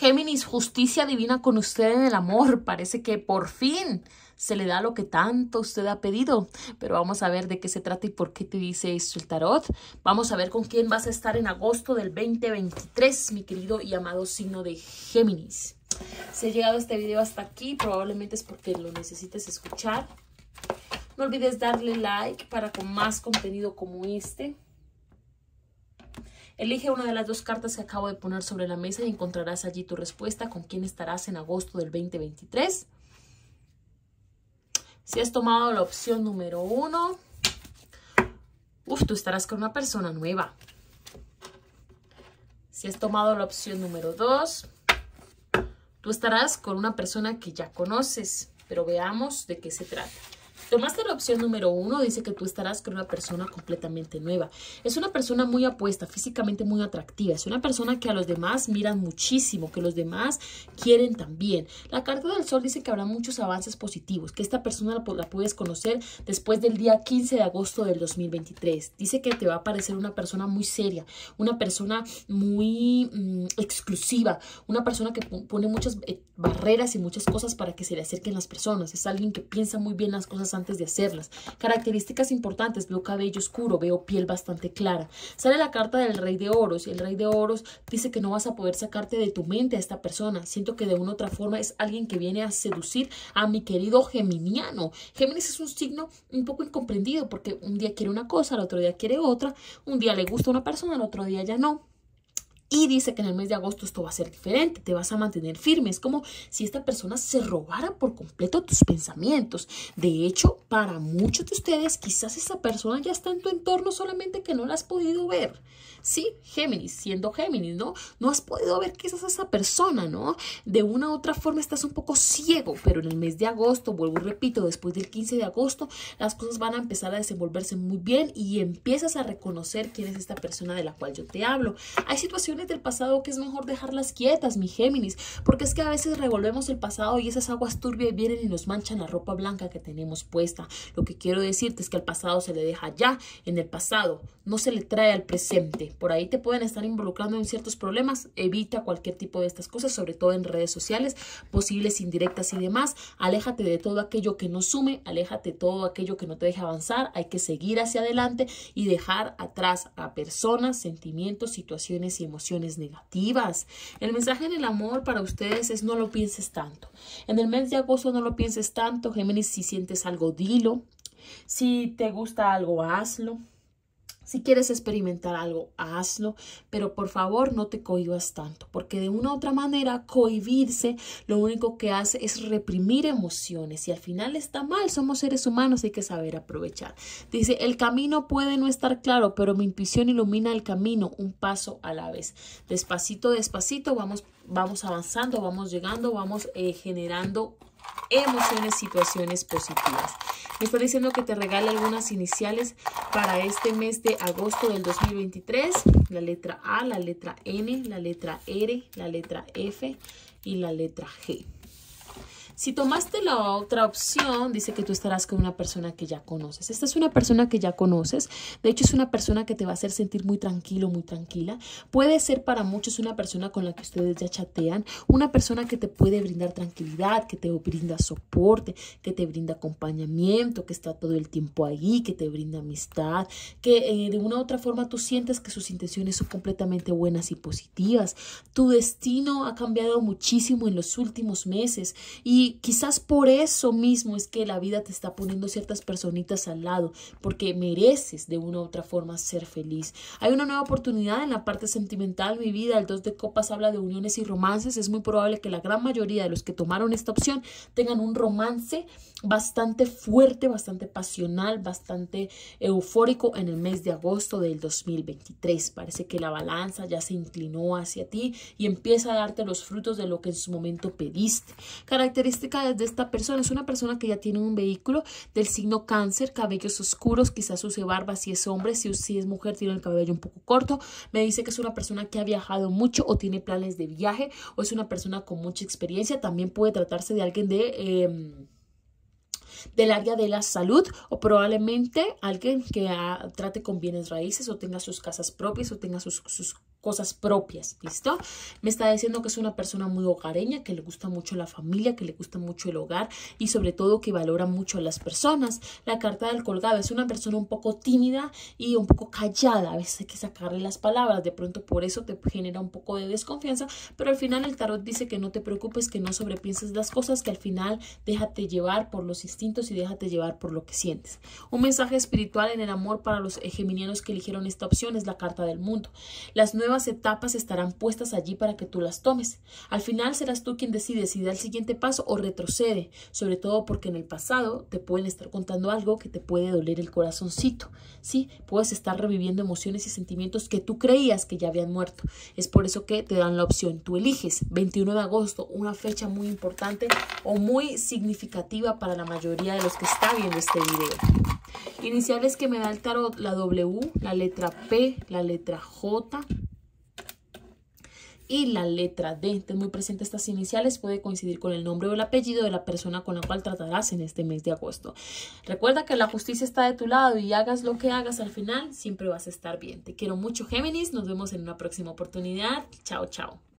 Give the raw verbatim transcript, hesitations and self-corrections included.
Géminis, justicia divina con usted en el amor. Parece que por fin se le da lo que tanto usted ha pedido. Pero vamos a ver de qué se trata y por qué te dice esto el tarot. Vamos a ver con quién vas a estar en agosto del veinte veintitrés, mi querido y amado signo de Géminis. Si has llegado este video hasta aquí, probablemente es porque lo necesites escuchar. No olvides darle like para con más contenido como este. Elige una de las dos cartas que acabo de poner sobre la mesa y encontrarás allí tu respuesta con quién estarás en agosto del veinte veintitrés. Si has tomado la opción número uno, uf, tú estarás con una persona nueva. Si has tomado la opción número dos, tú estarás con una persona que ya conoces, pero veamos de qué se trata. Tomaste la opción número uno, dice que tú estarás con una persona completamente nueva. Es una persona muy apuesta, físicamente muy atractiva. Es una persona que a los demás miran muchísimo, que los demás quieren también. La carta del sol dice que habrá muchos avances positivos, que esta persona la, la puedes conocer después del día quince de agosto del dos mil veintitrés. Dice que te va a parecer una persona muy seria, una persona muy mmm, exclusiva, una persona que pone muchas eh, barreras y muchas cosas para que se le acerquen las personas. Es alguien que piensa muy bien las cosas antes de hacerlas. Características importantes: veo cabello oscuro, veo piel bastante clara. Sale la carta del rey de oros y el rey de oros dice que no vas a poder sacarte de tu mente a esta persona. Siento que de una u otra forma es alguien que viene a seducir a mi querido geminiano. Géminis es un signo un poco incomprendido porque un día quiere una cosa, al otro día quiere otra, un día le gusta una persona, al otro día ya no. Y dice que en el mes de agosto esto va a ser diferente, te vas a mantener firme. Es como si esta persona se robara por completo tus pensamientos. De hecho, para muchos de ustedes, quizás esa persona ya está en tu entorno, solamente que no la has podido ver. Sí, Géminis, siendo Géminis, ¿no? No has podido ver quizás a esa persona, ¿no? De una u otra forma estás un poco ciego, pero en el mes de agosto, vuelvo y repito, después del quince de agosto, las cosas van a empezar a desenvolverse muy bien y empiezas a reconocer quién es esta persona de la cual yo te hablo. Hay situaciones del pasado que es mejor dejarlas quietas, mi Géminis, porque es que a veces revolvemos el pasado y esas aguas turbias vienen y nos manchan la ropa blanca que tenemos puesta. Lo que quiero decirte es que al pasado se le deja ya en el pasado, no se le trae al presente. Por ahí te pueden estar involucrando en ciertos problemas. Evita cualquier tipo de estas cosas, sobre todo en redes sociales, posibles indirectas y demás. Aléjate de todo aquello que no sume, aléjate de todo aquello que no te deje avanzar. Hay que seguir hacia adelante y dejar atrás a personas, sentimientos, situaciones y emociones negativas. El mensaje en el amor para ustedes es: no lo pienses tanto. En el mes de agosto no lo pienses tanto, Géminis. Si sientes algo, dilo. Si te gusta algo, hazlo. Si quieres experimentar algo, hazlo, pero por favor no te cohibas tanto, porque de una u otra manera cohibirse lo único que hace es reprimir emociones y al final está mal. Somos seres humanos, hay que saber aprovechar. Dice: el camino puede no estar claro, pero mi intuición ilumina el camino, un paso a la vez. Despacito, despacito, vamos, vamos avanzando, vamos llegando, vamos eh, generando emociones, situaciones positivas. Me está diciendo que te regale algunas iniciales para este mes de agosto del dos mil veintitrés. La letra A, la letra N, la letra R, la letra F y la letra G. Si tomaste la otra opción, dice que tú estarás con una persona que ya conoces. Esta es una persona que ya conoces. De hecho, es una persona que te va a hacer sentir muy tranquilo, muy tranquila. Puede ser para muchos una persona con la que ustedes ya chatean. Una persona que te puede brindar tranquilidad, que te brinda soporte, que te brinda acompañamiento, que está todo el tiempo ahí, que te brinda amistad, que eh, de una u otra forma tú sientes que sus intenciones son completamente buenas y positivas. Tu destino ha cambiado muchísimo en los últimos meses y Y quizás por eso mismo es que la vida te está poniendo ciertas personitas al lado, porque mereces de una u otra forma ser feliz. Hay una nueva oportunidad en la parte sentimental, mi vida. El dos de copas habla de uniones y romances. Es muy probable que la gran mayoría de los que tomaron esta opción tengan un romance bastante fuerte, bastante pasional, bastante eufórico en el mes de agosto del dos mil veintitrés. Parece que la balanza ya se inclinó hacia ti y empieza a darte los frutos de lo que en su momento pediste. Características de esta persona: es una persona que ya tiene un vehículo del signo Cáncer, cabellos oscuros, quizás use barba si es hombre, si, si es mujer tiene el cabello un poco corto. Me dice que es una persona que ha viajado mucho o tiene planes de viaje, o es una persona con mucha experiencia. También puede tratarse de alguien de... Eh, del área de la salud, o probablemente alguien que uh, trate con bienes raíces o tenga sus casas propias o tenga sus, sus cosas propias, ¿listo? Me está diciendo que es una persona muy hogareña, que le gusta mucho la familia, que le gusta mucho el hogar y sobre todo que valora mucho a las personas. La carta del colgado es una persona un poco tímida y un poco callada. A veces hay que sacarle las palabras, de pronto por eso te genera un poco de desconfianza, pero al final el tarot dice que no te preocupes, que no sobrepienses las cosas, que al final déjate llevar por los instintos y déjate llevar por lo que sientes. Un mensaje espiritual en el amor para los geminianos que eligieron esta opción es la carta del mundo. Las nuevas etapas estarán puestas allí para que tú las tomes. Al final serás tú quien decide si da el siguiente paso o retrocede, sobre todo porque en el pasado te pueden estar contando algo que te puede doler el corazoncito, ¿sí? Puedes estar reviviendo emociones y sentimientos que tú creías que ya habían muerto. Es por eso que te dan la opción. Tú eliges veintiuno de agosto, una fecha muy importante o muy significativa para la mayoría de los que están viendo este video. Iniciales que me da el tarot: la W, la letra P, la letra J y la letra D. Ten muy presente estas iniciales, puede coincidir con el nombre o el apellido de la persona con la cual tratarás en este mes de agosto. Recuerda que la justicia está de tu lado y hagas lo que hagas, al final siempre vas a estar bien. Te quiero mucho, Géminis. Nos vemos en una próxima oportunidad. Chao, chao.